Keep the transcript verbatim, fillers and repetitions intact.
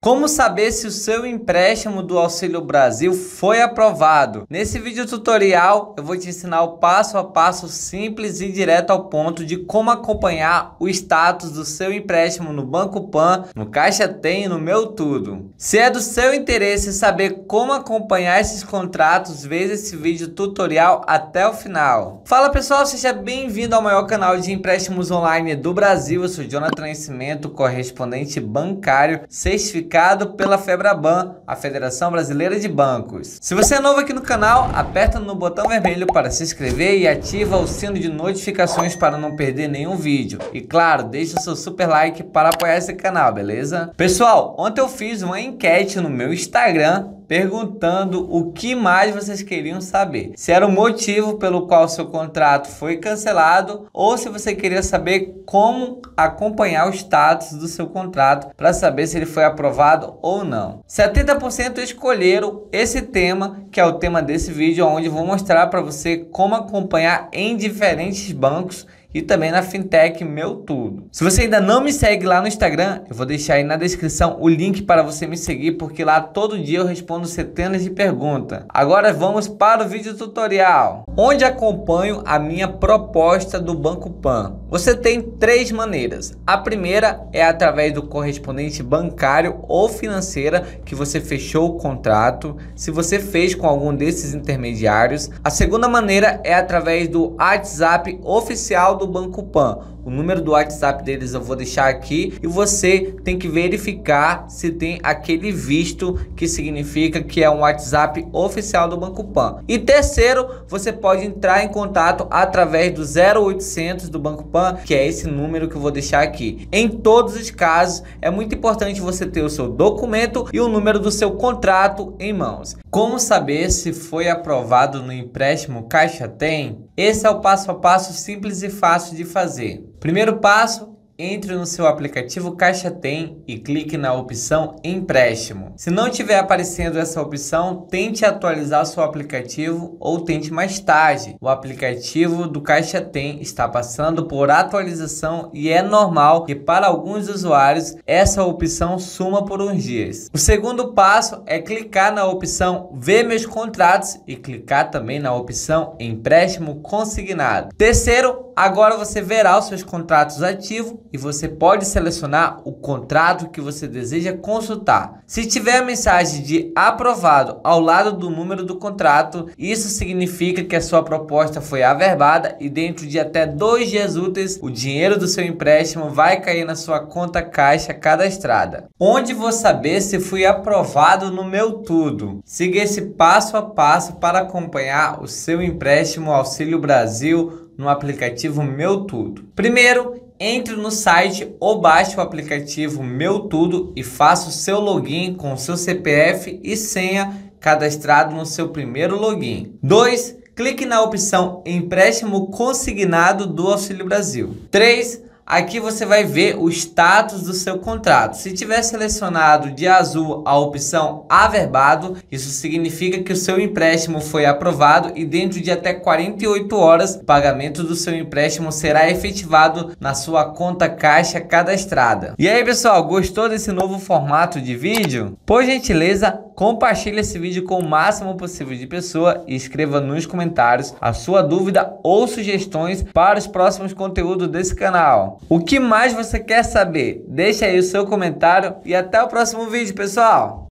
Como saber se o seu empréstimo do Auxílio Brasil foi aprovado? Nesse vídeo tutorial eu vou te ensinar o passo a passo simples e direto ao ponto de como acompanhar o status do seu empréstimo no Banco Pan, no Caixa Tem e no Meu Tudo. Se é do seu interesse saber como acompanhar esses contratos, veja esse vídeo tutorial até o final. Fala pessoal, seja bem-vindo ao maior canal de empréstimos online do Brasil. Eu sou Jonathan Nascimento, correspondente bancário certificado pela FEBRABAN, a Federação Brasileira de Bancos. Se você é novo aqui no canal, aperta no botão vermelho para se inscrever e ativa o sino de notificações para não perder nenhum vídeo. E claro, deixa o seu super like para apoiar esse canal, beleza? Pessoal, ontem eu fiz uma enquete no meu Instagram perguntando o que mais vocês queriam saber. Se era o motivo pelo qual seu contrato foi cancelado ou se você queria saber como acompanhar o status do seu contrato para saber se ele foi aprovado ou não. setenta por cento escolheram esse tema, que é o tema desse vídeo, onde eu vou mostrar para você como acompanhar em diferentes bancos e também na Fintech Meu Tudo. Se você ainda não me segue lá no Instagram, eu vou deixar aí na descrição o link para você me seguir, porque lá todo dia eu respondo centenas de perguntas. Agora vamos para o vídeo tutorial, onde acompanho a minha proposta do Banco Pan. Você tem três maneiras. A primeira é através do correspondente bancário ou financeira que você fechou o contrato, se você fez com algum desses intermediários. A segunda maneira é através do WhatsApp oficial do Banco Pan. O número do WhatsApp deles eu vou deixar aqui e você tem que verificar se tem aquele visto, que significa que é um WhatsApp oficial do Banco Pan. E terceiro, você pode entrar em contato através do zero oitocentos do Banco Pan, que é esse número que eu vou deixar aqui. Em todos os casos, é muito importante você ter o seu documento e o número do seu contrato em mãos. Como saber se foi aprovado no empréstimo Caixa Tem? Esse é o passo a passo simples e fácil de fazer. Primeiro passo: entre no seu aplicativo Caixa Tem e clique na opção Empréstimo. Se não estiver aparecendo essa opção, tente atualizar o seu aplicativo ou tente mais tarde. O aplicativo do Caixa Tem está passando por atualização e é normal que para alguns usuários essa opção suma por uns dias. O segundo passo é clicar na opção Ver meus contratos e clicar também na opção Empréstimo consignado. Terceiro, agora você verá os seus contratos ativos e você pode selecionar o contrato que você deseja consultar. Se tiver a mensagem de aprovado ao lado do número do contrato, isso significa que a sua proposta foi averbada e dentro de até dois dias úteis o dinheiro do seu empréstimo vai cair na sua conta caixa cadastrada. Onde vou saber se fui aprovado no Meu Tudo? Siga esse passo a passo para acompanhar o seu empréstimo Auxílio Brasil no aplicativo Meu Tudo. Primeiro, entre no site ou baixe o aplicativo Meu Tudo e faça o seu login com o seu C P F e senha cadastrado no seu primeiro login. dois. Clique na opção Empréstimo consignado do Auxílio Brasil. três. Aqui você vai ver o status do seu contrato. Se tiver selecionado de azul a opção averbado, isso significa que o seu empréstimo foi aprovado e dentro de até quarenta e oito horas o pagamento do seu empréstimo será efetivado na sua conta caixa cadastrada. E aí pessoal, gostou desse novo formato de vídeo? Por gentileza, compartilhe esse vídeo com o máximo possível de pessoas e escreva nos comentários a sua dúvida ou sugestões para os próximos conteúdos desse canal. O que mais você quer saber? Deixa aí o seu comentário e até o próximo vídeo, pessoal!